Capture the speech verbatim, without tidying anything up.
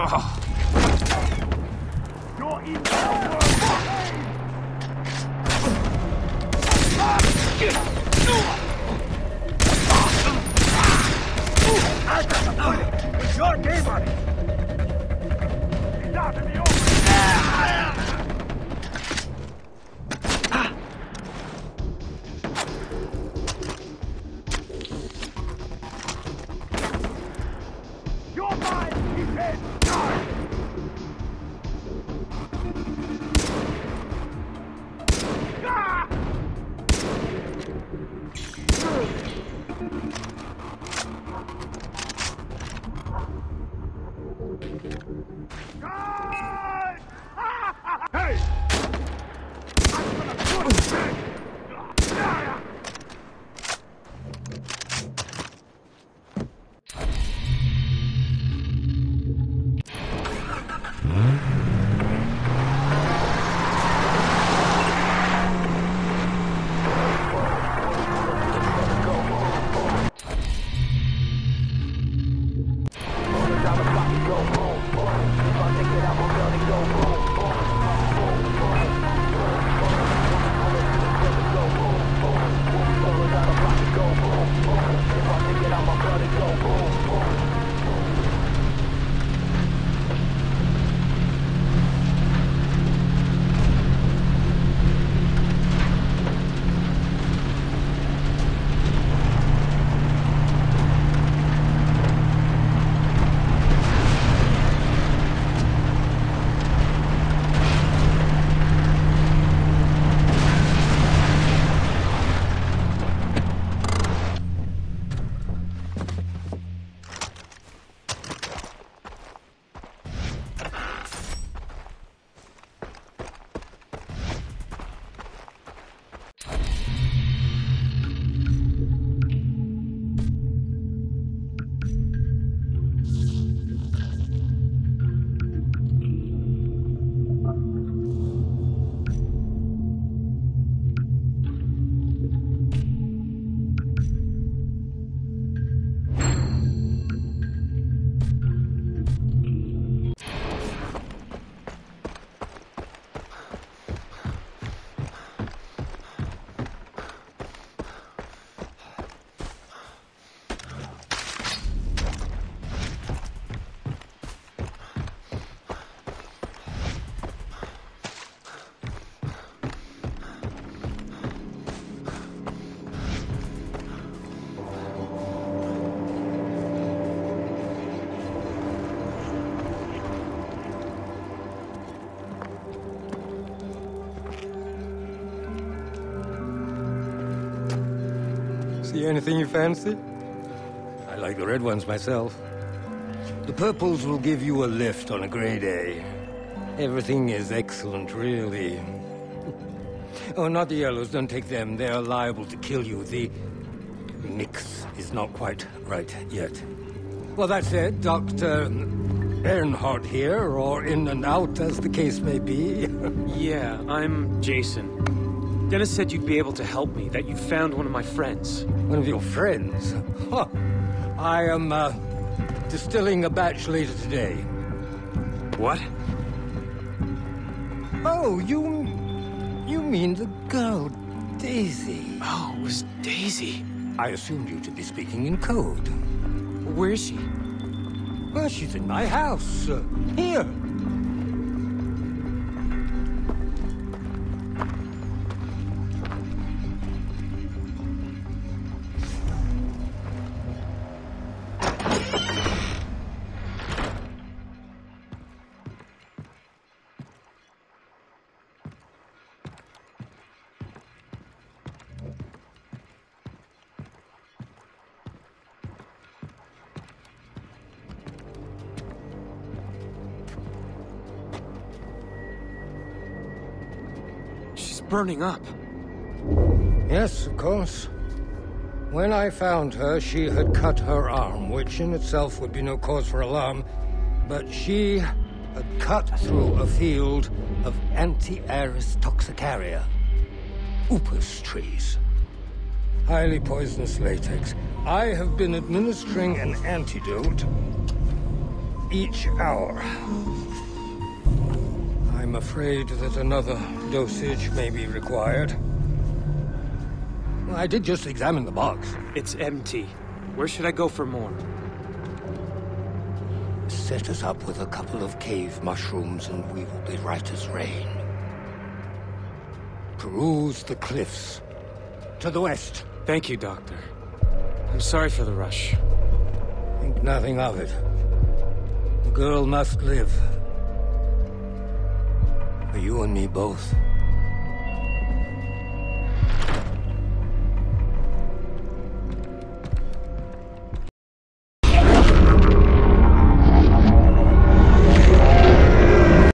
Oh. You're in the I got the bullet with your name on it. He's out in the open. You're mine. He's dead. Die. Ah! Hey! I'm gonna put it back! See anything you fancy? I like the red ones myself. The purples will give you a lift on a gray day. Everything is excellent, really. Oh, not the yellows. Don't take them. They're liable to kill you. The mix is not quite right yet. Well, that said, Doctor Earnhardt here, or in and out, as the case may be. Yeah, I'm Jason. Dennis said you'd be able to help me, that you found one of my friends. One of your friends? Huh. I am, uh, distilling a batch later today. What? Oh, you... you mean the girl, Daisy. Oh, it was Daisy. I assumed you to be speaking in code. Where is she? Well, she's in my house. Uh, here. Burning up. Yes, of course. When I found her, she had cut her arm, which in itself would be no cause for alarm, but she had cut through a field of Anti-Aris toxicaria, upas trees. Highly poisonous latex. I have been administering an antidote each hour. I'm afraid that another dosage may be required. I did just examine the box. It's empty. Where should I go for more? Set us up with a couple of cave mushrooms and we will be right as rain. Peruse the cliffs. To the west. Thank you, Doctor. I'm sorry for the rush. Think nothing of it. The girl must live. For you and me both.